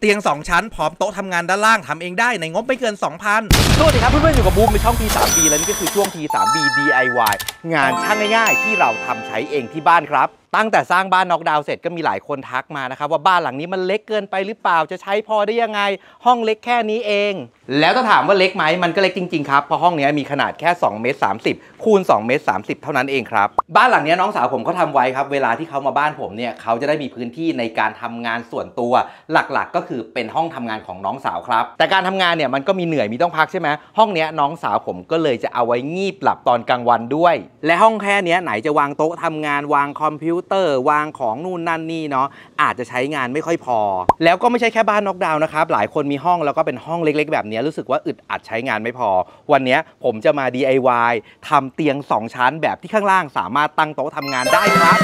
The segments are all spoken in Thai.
เตียง2ชั้นพร้อมโต๊ะทำงานด้านล่างทำเองได้ในงบไม่เกิน 2,000 สวัสดีครับเพื่อนๆอยู่กับบูมในช่อง T3B และนี่ก็คือช่วง T3B DIY งานช่างง่ายๆที่เราทำใช้เองที่บ้านครับตั้งแต่สร้างบ้านน็อกดาวน์เสร็จก็มีหลายคนทักมานะครับว่าบ้านหลังนี้มันเล็กเกินไปหรือเปล่าจะใช้พอได้ยังไงห้องเล็กแค่นี้เองแล้วถ้าถามว่าเล็กไหมมันก็เล็กจริงๆครับเพราะห้องนี้มีขนาดแค่2เมตร30คูณ2เมตร30เท่านั้นเองครับบ้านหลังนี้น้องสาวผมเขาทำไว้ครับเวลาที่เขามาบ้านผมเนี่ยเขาจะได้มีพื้นที่ในการทำงานส่วนตัวหลักๆก็คือเป็นห้องทำงานของน้องสาวครับแต่การทำงานเนี่ยมันก็มีเหนื่อยมีต้องพักใช่ไหมห้องนี้น้องสาวผมก็เลยจะเอาไว้งีบหลับตอนกลางวันด้วยและห้องแค่นี้ไหนจะวางโต๊ะทำงานวางคอมพิวเตอร์วางของนู่นนั่นนี่เนาะอาจจะใช้งานไม่ค่อยพอแล้วก็ไม่ใช่แค่บ้านน็อกดาวน์นะครับหลายคนมีห้องแล้วก็เป็นห้องเล็กๆแบบนี้รู้สึกว่าอึดอัดใช้งานไม่พอวันนี้ผมจะมา DIY ทำเตียง2ชั้นแบบที่ข้างล่างสามารถตั้งโต๊ะทำงานได้ครับ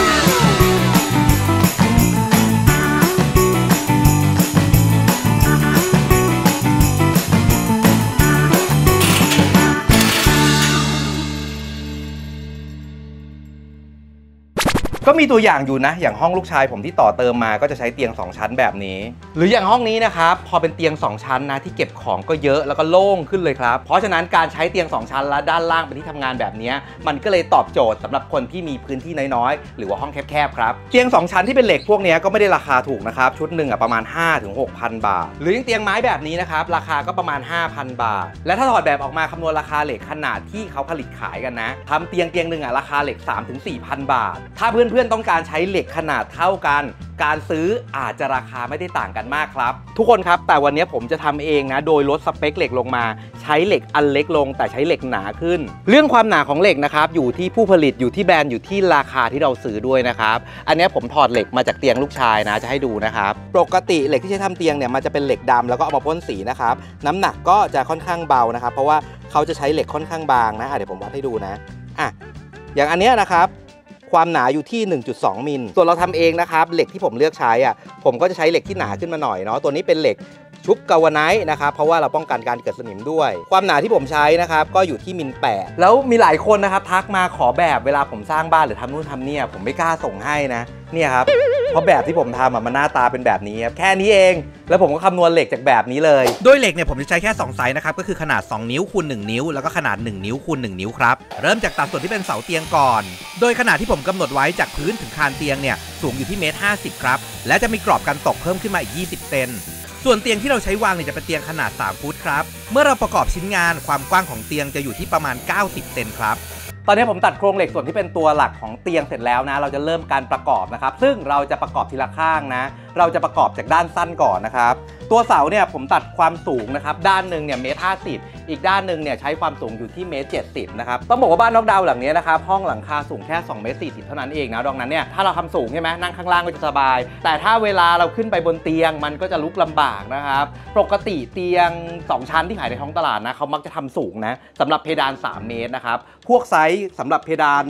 ก็มีตัวอย่างอยู่นะอย่างห้องลูกชายผมที่ต่อเติมมาก็จะใช้เตียง2ชั้นแบบนี้หรืออย่างห้องนี้นะครับพอเป็นเตียง2ชั้นนะที่เก็บของก็เยอะแล้วก็โล่งขึ้นเลยครับเพราะฉะนั้นการใช้เตียง2ชั้นและด้านล่างเป็นที่ทำงานแบบนี้มันก็เลยตอบโจทย์สำหรับคนที่มีพื้นที่น้อยๆหรือว่าห้องแคบๆครับเตียง2ชั้นที่เป็นเหล็กพวกนี้ก็ไม่ได้ราคาถูกนะครับชุดหนึ่งประมาณ 5-6,000 บาทหรืออย่างเตียงไม้แบบนี้นะครับราคาก็ประมาณ 5,000 บาทและถ้าถอดแบบออกมาคำนวณราคาเหล็กขนาดที่เขาผลิตขายกันนะทำเตียงหนึ่งราคาเหล็ก 3-4,000 บาทถ้าเพื่อนๆต้องการใช้เหล็กขนาดเท่ากันการซื้ออาจจะราคาไม่ได้ต่างกันมากครับทุกคนครับแต่วันนี้ผมจะทำเองนะโดยลดสเปคเหล็กลงมาใช้เหล็กอันเล็กลงแต่ใช้เหล็กหนาขึ้นเรื่องความหนาของเหล็กนะครับอยู่ที่ผู้ผลิตอยู่ที่แบรนด์อยู่ที่ราคาที่เราซื้อด้วยนะครับอันนี้ผมถอดเหล็กมาจากเตียงลูกชายนะจะให้ดูนะครับปกติเหล็กที่ใช้ทำเตียงเนี่ยมันจะเป็นเหล็กดำแล้วก็เอามาพ่นสีนะครับน้ำหนักก็จะค่อนข้างเบานะครับเพราะว่าเขาจะใช้เหล็กค่อนข้างบางนะเดี๋ยวผมวัดให้ดูนะอย่างอันเนี้ยนะครับความหนาอยู่ที่ 1.2 มิลส่วนเราทำเองนะครับเหล็กที่ผมเลือกใช้ผมก็จะใช้เหล็กที่หนาขึ้นมาหน่อยเนาะตัวนี้เป็นเหล็กชุบกาวาไนท์นะครับเพราะว่าเราป้องกันการเกิดสนิมด้วยความหนาที่ผมใช้นะครับก็อยู่ที่มิล8แล้วมีหลายคนนะครับทักมาขอแบบเวลาผมสร้างบ้านหรือทำนู่นทำนี่ผมไม่กล้าส่งให้นะเนี่ยครับเพราะแบบที่ผมทำมันหน้าตาเป็นแบบนี้ครับแค่นี้เองแล้วผมก็คำนวณเหล็กจากแบบนี้เลยโดยเหล็กเนี่ยผมจะใช้แค่2ไซส์นะครับก็คือขนาด2นิ้วคูณ1นิ้วแล้วก็ขนาด1นิ้วคูณ1นิ้วครับเริ่มจากตัดส่วนที่เป็นเสาเตียงก่อนโดยขนาดที่ผมกำหนดไว้จากพื้นถึงคานเตียงเนี่ยสูงอยู่ที่1.50 ครับและจะมีกรอบกันตกเพิ่มขึ้นมาอีก20 เซนส่วนเตียงที่เราใช้วางเนี่ยจะเป็นเตียงขนาด3 ฟุตครับเมื่อเราประกอบชิ้นงานความกว้างของเตียงจะอยู่ที่ประมาณ90 เซนครับตอนนี้ผมตัดโครงเหล็กส่วนที่เป็นตัวหลักของเตียงเสร็จแล้วนะเราจะเริ่มการประกอบนะครับซึ่งเราจะประกอบทีละข้างนะเราจะประกอบจากด้านสั้นก่อนนะครับตัวเสาเนี่ยผมตัดความสูงนะครับด้านหนึ่งเนี่ย1.50 อีกด้านหนึ่งเนี่ยใช้ความสูงอยู่ที่1.70 นะครับต้องบอกว่าบ้านน็อกดาวน์หลังนี้นะครับห้องหลังคาสูงแค่2.40 เท่านั้นเองนะดังนั้นเนี่ยถ้าเราทำสูงใช่ไหมนั่งข้างล่างก็จะสบายแต่ถ้าเวลาเราขึ้นไปบนเตียงมันก็จะลุกลำบากนะครับปกติเตียง2ชั้นที่ขายในท้องตลาดนะเขามักจะทำสูงนะสำหรับเพดาน3 เมตรนะครับพวกไซส์สำหรับเพดาน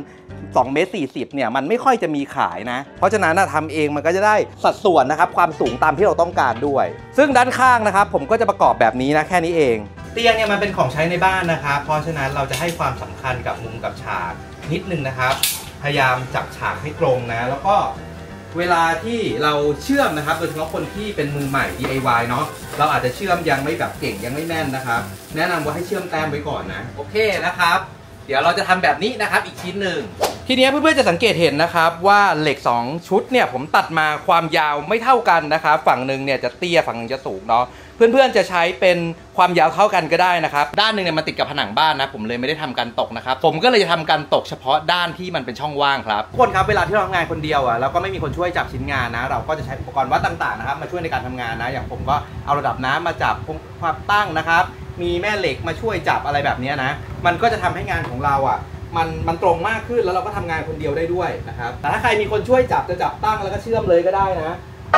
2.40 เนี่ยมันไม่ค่อยจะมีขายนะเพราะฉะนั้นทำเองมันก็จะได้สัดส่วนนะครับความสูงตามที่เราต้องการด้วยซึ่งด้านข้างนะครับผมก็จะประกอบแบบนี้นะแค่นี้เองเตียงเนี่ยมันเป็นของใช้ในบ้านนะครับเพราะฉะนั้นเราจะให้ความสำคัญกับมุมกับฉากนิดนึงนะครับพยายามจับฉากให้ตรงนะแล้วก็เวลาที่เราเชื่อมนะครับโดยเฉพาะคนที่เป็นมือใหม่ DIY เนาะเราอาจจะเชื่อมยังไม่แบบเก่งยังไม่แม่นนะครับแนะนำว่าให้เชื่อมแต้มไว้ก่อนนะโอเคนะครับเดี๋ยวเราจะทำแบบนี้นะครับอีกชิ้นหนึ่งทีนี้เพื่อนๆจะสังเกตเห็นนะครับว่าเหล็ก2ชุดเนี่ยผมตัดมาความยาวไม่เท่ากันนะครับฝั่งหนึ่งเนี่ยจะเตี้ยฝั่งหนึ่งจะสูงเนาะเพื่อนๆจะใช้เป็นความยาวเท่ากันก็ได้นะครับด้านหนึ่งเนี่ยมันติดกับผนังบ้านนะผมเลยไม่ได้ทำกันตกนะครับผมก็เลยจะทำกันตกเฉพาะด้านที่มันเป็นช่องว่างครับทุกคนครับเวลาที่เราทำงานคนเดียวแล้วก็ไม่มีคนช่วยจับชิ้นงานนะเราก็จะใช้อุปกรณ์วัดต่างๆนะครับมาช่วยในการทำงานนะอย่างผมก็เอาระดับน้ำมาจับความตั้งนะครับมีแม่เหล็กมาช่วยจับอะไรแบบนี้นะมันก็จะทำให้งานของเรามันตรงมากขึ้นแล้วเราก็ทำงานคนเดียวได้ด้วยนะครับแต่ถ้าใครมีคนช่วยจับจะจับตั้งแล้วก็เชื่อมเลยก็ได้นะ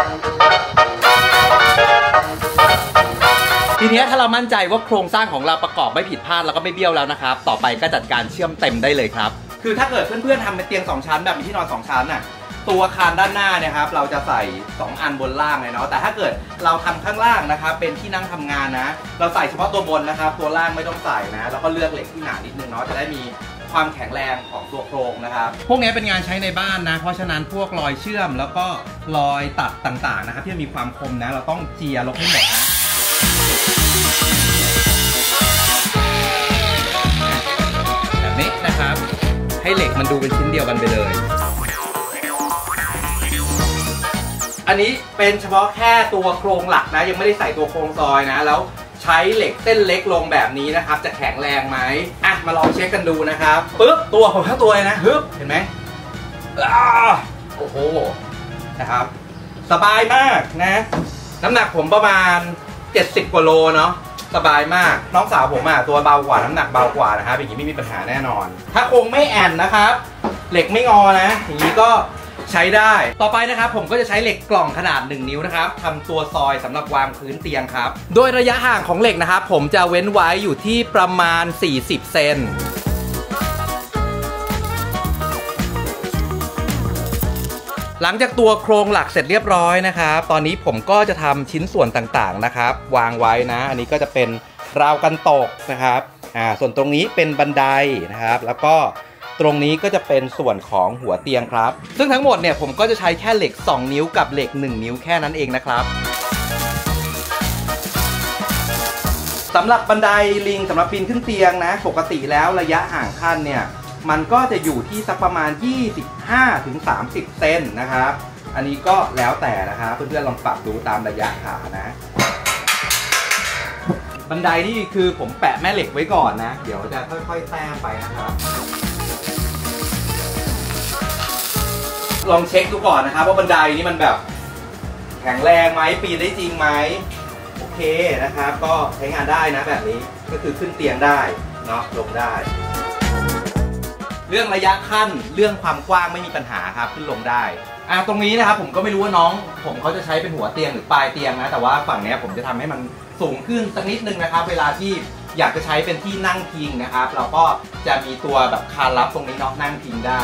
ทีนี้ถ้าเรามั่นใจว่าโครงสร้างของเราประกอบไม่ผิดพลาดแล้วก็ไม่เบี้ยวแล้วนะครับต่อไปก็จัดการเชื่อมเต็มได้เลยครับคือถ้าเกิดเพื่อนๆทำเป็นเตียง2ชั้นแบบมีที่นอน2ชั้นตัวคานด้านหน้าเนี่ยครับเราจะใส่2อันบนล่างเลยเนาะแต่ถ้าเกิดเราทำข้างล่างนะครับเป็นที่นั่งทำงานนะเราใส่เฉพาะตัวบนนะครับตัวล่างไม่ต้องใส่นะแล้วก็เลือกเหล็กที่หนานิดนึงเนาะจะได้มีความแข็งแรงของตัวโครงนะครับพวกนี้เป็นงานใช้ในบ้านนะเพราะฉะนั้นพวกรอยเชื่อมแล้วก็รอยตัดต่างๆนะครับที่มีความคมนะเราต้องเจียลบให้หมดนะแบบนี้นะครับให้เหล็กมันดูเป็นชิ้นเดียวกันไปเลยอันนี้เป็นเฉพาะแค่ตัวโครงหลักนะยังไม่ได้ใส่ตัวโครงซอยนะแล้วใช้เหล็กเส้นเล็กลงแบบนี้นะครับจะแข็งแรงไหมอ่ะมาลองเช็คกันดูนะครับปึ๊บตัวผมทั้งตัวเลยนะฮึบเห็นไหมโอ้โหนะครับสบายมากนะน้ำหนักผมประมาณ70 กว่าโลเนาะสบายมากน้องสาวผมอ่ะตัวเบากว่าน้ำหนักเบากว่านะครับอย่างนี้ไม่มีปัญหาแน่นอนถ้าโครงไม่แอนนะครับเหล็กไม่งอนะอย่างนี้ก็ใช้ได้ต่อไปนะครับผมก็จะใช้เหล็กกล่องขนาด1 นิ้วนะครับทำตัวซอยสำหรับวางพื้นเตียงครับโดยระยะห่างของเหล็กนะครับผมจะเว้นไว้อยู่ที่ประมาณ40 เซนหลังจากตัวโครงหลักเสร็จเรียบร้อยนะครับตอนนี้ผมก็จะทำชิ้นส่วนต่างๆนะครับวางไว้นะอันนี้ก็จะเป็นราวกันตกนะครับส่วนตรงนี้เป็นบันไดนะครับแล้วก็ตรงนี้ก็จะเป็นส่วนของหัวเตียงครับซึ่งทั้งหมดเนี่ยผมก็จะใช้แค่เหล็ก2 นิ้วกับเหล็ก1 นิ้วแค่นั้นเองนะครับสำหรับบันไดลิงสำหรับปีนขึ้นเตียงนะปกติแล้วระยะห่างขั้นเนี่ยมันก็จะอยู่ที่สักประมาณ 25-30 เซนนะครับอันนี้ก็แล้วแต่นะครับเพื่อนๆลองปรับดูตามระยะขานะบันไดนี่คือผมแปะแม่เหล็กไว้ก่อนนะเดี๋ยวจะค่อยๆแต้มไปนะครับลองเช็คดูก่อนนะครับว่าบันไดนี้มันแบบแข็งแรงไหมปีนได้จริงไหมโอเคนะครับก็ใช้งานได้นะแบบนี้ก็คือขึ้นเตียงได้เนาะลงได้เรื่องระยะขั้นเรื่องความกว้างไม่มีปัญหาครับขึ้นลงได้ตรงนี้นะครับผมก็ไม่รู้ว่าน้องผมเขาจะใช้เป็นหัวเตียงหรือปลายเตียงนะแต่ว่าฝั่งนี้ผมจะทำให้มันสูงขึ้นสักนิดนึงนะครับเวลาที่อยากจะใช้เป็นที่นั่งพิงนะครับเราก็จะมีตัวแบบคานลับตรงนี้เนาะนั่งพิงได้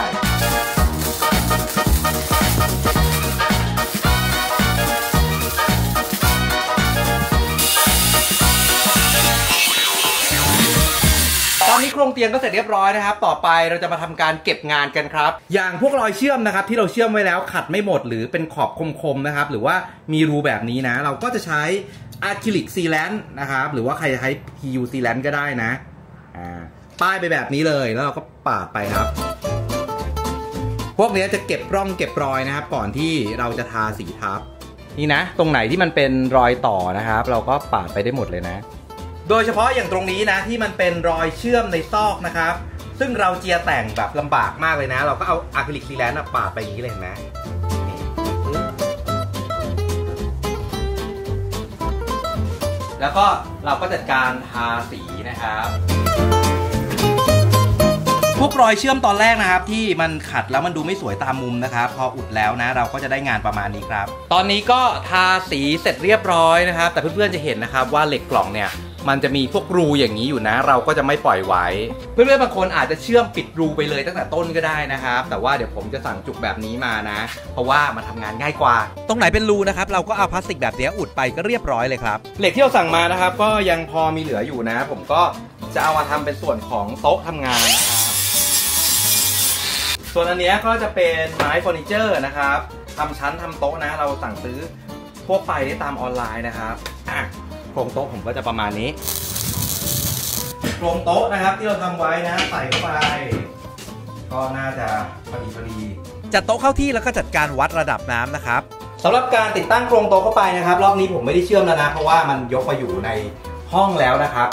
ตอนนี้โครงเตียงก็เสร็จเรียบร้อยนะครับต่อไปเราจะมาทำการเก็บงานกันครับอย่างพวกรอยเชื่อมนะครับที่เราเชื่อมไว้แล้วขัดไม่หมดหรือเป็นขอบคมๆนะครับหรือว่ามีรูแบบนี้นะเราก็จะใช้อะคริลิกซีแลนต์นะครับหรือว่าใครจะใช้ PU ซีแลนต์ก็ได้นะป้ายไปแบบนี้เลยแล้วเราก็ปาดไปครับพวกนี้จะเก็บร่องเก็บรอยนะครับก่อนที่เราจะทาสีทับนี่นะตรงไหนที่มันเป็นรอยต่อนะครับเราก็ปาดไปได้หมดเลยนะโดยเฉพาะอย่างตรงนี้นะที่มันเป็นรอยเชื่อมในซอกนะครับซึ่งเราเจียแต่งแบบลำบากมากเลยนะเราก็เอาอะคริลิกซีแลนต์ปาดไปอย่างนี้เลยเห็นไหมแล้วก็เราก็จัดการทาสีนะครับพวกรอยเชื่อมตอนแรกนะครับที่มันขัดแล้วมันดูไม่สวยตามมุมนะครับพออุดแล้วนะเราก็จะได้งานประมาณนี้ครับตอนนี้ก็ทาสีเสร็จเรียบร้อยนะครับแต่เพื่อนๆจะเห็นนะครับว่าเหล็กกล่องเนี่ยมันจะมีพวกรูอย่างนี้อยู่นะเราก็จะไม่ปล่อยไว้เพื่อนๆบางคนอาจจะเชื่อมปิดรูไปเลยตั้งแต่ต้นก็ได้นะครับแต่ว่าเดี๋ยวผมจะสั่งจุกแบบนี้มานะเพราะว่ามันทำงานง่ายกว่าตรงไหนเป็นรูนะครับเราก็เอาพลาสติกแบบนี้อุดไปก็เรียบร้อยเลยครับเหล็กที่เราสั่งมานะครับก็ยังพอมีเหลืออยู่นะผมก็จะเอามาทำเป็นส่วนของโต๊ะทำงานนะครับส่วนอันนี้ก็จะเป็นไม้เฟอร์นิเจอร์นะครับทำชั้นทำโต๊ะนะเราสั่งซื้อทั่วไปได้ตามออนไลน์นะครับโครงโต๊ะผมก็จะประมาณนี้โครงโต๊ะนะครับที่เราทำไว้นะใส่เข้าไปก็น่าจะพอดีจัดโต๊ะเข้าที่แล้วก็จัดการวัดระดับน้ำนะครับสำหรับการติดตั้งโครงโต๊ะเข้าไปนะครับรอบนี้ผมไม่ได้เชื่อมแล้วนะเพราะว่ามันยกมาอยู่ในห้องแล้วนะครับ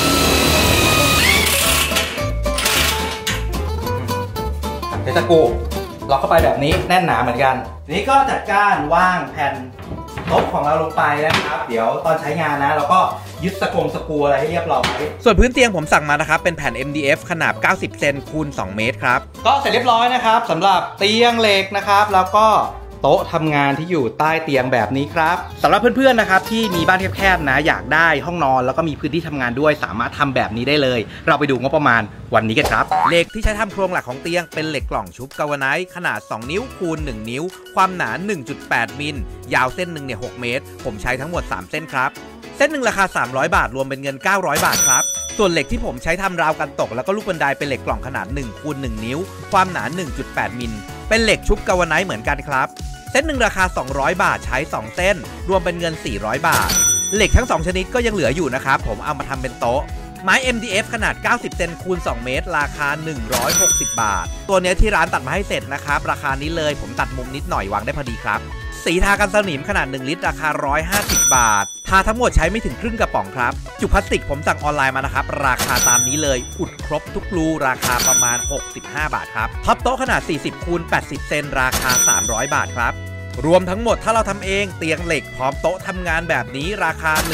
เทสกูล็อกเข้าไปแบบนี้แน่นหนาเหมือนกันทีนี้ก็จัดการวางแผ่นโต๊ะของเราลงไปนะครับเดี๋ยวตอนใช้งานนะเราก็ยึดสกรูอะไรให้เรียบร้อยส่วนพื้นเตียงผมสั่งมานะครับเป็นแผ่น MDF ขนาด90 เซนคูณ 2 เมตรครับก็เสร็จเรียบร้อยนะครับสำหรับเตียงเหล็กนะครับแล้วก็โต๊ะทำงานที่อยู่ใต้เตียงแบบนี้ครับสำหรับเพื่อนๆนะครับที่มีบ้านแคบๆนะอยากได้ห้องนอนแล้วก็มีพื้นที่ทำงานด้วยสามารถทำแบบนี้ได้เลยเราไปดูงบประมาณวันนี้กันครับเหล็กที่ใช้ทำโครงหลักของเตียงเป็นเหล็กกล่องชุบกาวาไนท์ขนาด2 นิ้วคูณ 1 นิ้วความหนา 1.8 มิลยาวเส้นหนึ่งเนี่ย6 เมตรผมใช้ทั้งหมด3 เส้นครับเส้นหนึ่งราคา300 บาทรวมเป็นเงิน900 บาทครับส่วนเหล็กที่ผมใช้ทำราวกันตกแล้วก็ลูกบันไดเป็นเหล็กกล่องขนาด1 คูณ 1 นิ้วความหนา 1.8 มิลเป็นเหล็กชุบกาวไนท์เหมือนกันครับเส้นหนึ่งราคา200 บาทใช้2เส้นรวมเป็นเงิน400 บาทเหล็กทั้ง2ชนิดก็ยังเหลืออยู่นะครับผมเอามาทำเป็นโต๊ะไม้ MDF ขนาด90เซนคูณ2เมตรราคา160 บาทตัวนี้ที่ร้านตัดมาให้เสร็จนะครับราคานี้เลยผมตัดมุมนิดหน่อยวางได้พอดีครับสีทากันสนิมขนาด1ลิตรราคา150 บาททาทั้งหมดใช้ไม่ถึงครึ่งกระป๋องครับจุกพลาสติกผมสั่งออนไลน์มานะครับราคาตามนี้เลยอุดครบทุกรูราคาประมาณ65 บาทครับท็อปโต๊ะขนาด40คูณ80เซนราคา300 บาทครับรวมทั้งหมดถ้าเราทำเองเตียงเหล็กพร้อมโต๊ะทำงานแบบนี้ราคา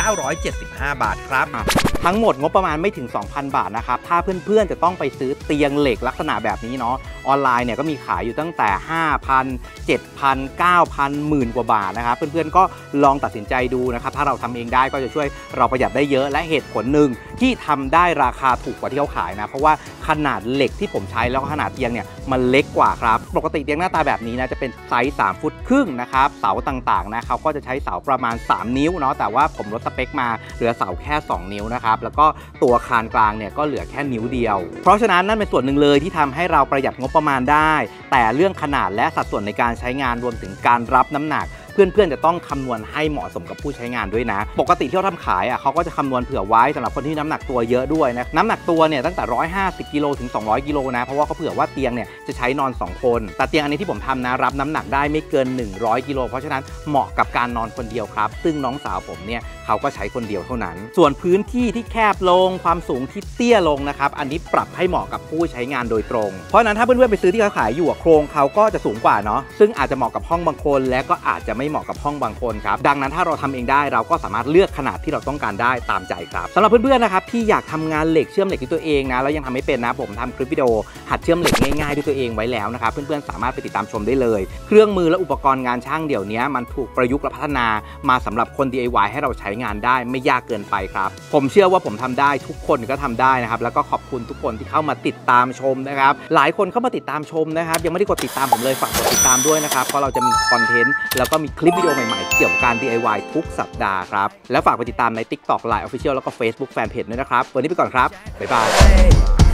1,975 บาทครับทั้งหมดงบประมาณไม่ถึง 2,000 บาทนะครับถ้าเพื่อนๆจะต้องไปซื้อเตียงเหล็กลักษณะแบบนี้เนาะออนไลน์เนี่ยก็มีขายอยู่ตั้งแต่ 5,000 7,000 9,000 หมื่นกว่าบาทนะครับเพื่อนๆก็ลองตัดสินใจดูนะครับถ้าเราทำเองได้ก็จะช่วยเราประหยัดได้เยอะและเหตุผลหนึ่งที่ทำได้ราคาถูกกว่าที่เขาขายนะเพราะว่าขนาดเหล็กที่ผมใช้แล้วก็ขนาดเตียงเนี่ยมันเล็กกว่าครับปกติเตียงหน้าตาแบบนี้นะจะเป็นไซส์3 ฟุตครึ่งนะครับเสาต่างๆนะเขาก็จะใช้เสาประมาณ3 นิ้วเนาะแต่ว่าผมลดสเปคมาเหลือเสาแค่2 นิ้วนะครับแล้วก็ตัวคานกลางเนี่ยก็เหลือแค่นิ้วเดียวเพราะฉะนั้นนั่นเป็นส่วนหนึ่งเลยที่ทำให้เราประหยัดงบประมาณได้แต่เรื่องขนาดและสัดส่วนในการใช้งานรวมถึงการรับน้ำหนักเพื่อนๆจะต้องคำนวณให้เหมาะสมกับผู้ใช้งานด้วยนะปกติที่เราทำขายเขาก็จะคำนวณเผื่อไว้สำหรับคนที่น้ำหนักตัวเยอะด้วยนะน้ำหนักตัวเนี่ยตั้งแต่150 กิโลถึง200 กิโลนะเพราะว่าเขาเผื่อว่าเตียงเนี่ยจะใช้นอน2 คนแต่เตียงอันนี้ที่ผมทำนะรับน้ำหนักได้ไม่เกิน100 กิโลเพราะฉะนั้นเหมาะกับการนอนคนเดียวครับซึ่งน้องสาวผมเนี่ยเขาก็ใช้คนเดียวเท่านั้นส่วนพื้นที่ที่แคบลงความสูงที่เตี้ยลงนะครับอันนี้ปรับให้เหมาะกับผู้ใช้งานโดยตรงเพราะนั้นถ้าเพื่อนๆไปซื้อที่เขาขายอยู่โครงเขาก็จะสูงกว่าเนาะซึ่งอาจจะเหมาะกับห้องบางคนและก็อาจจะไม่เหมาะกับห้องบางคนครับดังนั้นถ้าเราทำเองได้เราก็สามารถเลือกขนาดที่เราต้องการได้ตามใจครับสำหรับเพื่อนๆนะครับที่อยากทำงานเหล็กเชื่อมเหล็กด้วยตัวเองนะแล้วยังทำไม่เป็นนะผมทำคลิปวิดีโอหัดเชื่อมเหล็กง่ายๆด้วยตัวเองไว้แล้วนะครับเพื่อนๆสามารถไปติดตามชมได้เลยเครื่องมือและอุปกรณ์งานช่างเดี๋ยวนี้มันถูกประยุกต์และพัฒนามาสำหรับคน DIY ให้เราใช้งานได้ไม่ยากเกินไปครับผมเชื่อว่าผมทำได้ทุกคนก็ทำได้นะครับแล้วก็ขอบคุณทุกคนที่เข้ามาติดตามชมนะครับหลายคนเข้ามาติดตามชมนะครับยังไม่ได้กดติดตามผมเลยฝากกดติดตามด้วยนะครับเพราะเราจะมีคอนเทนต์แล้วก็มีคลิปวิดีโอใหม่ๆเกี่ยวกับการ DIY ทุกสัปดาห์ครับแล้วฝากไปติดตามใน TikTok Line Official แล้วก็ Facebook Fanpage ด้วยนะครับวันนี้ไปก่อนครับบ๊ายบาย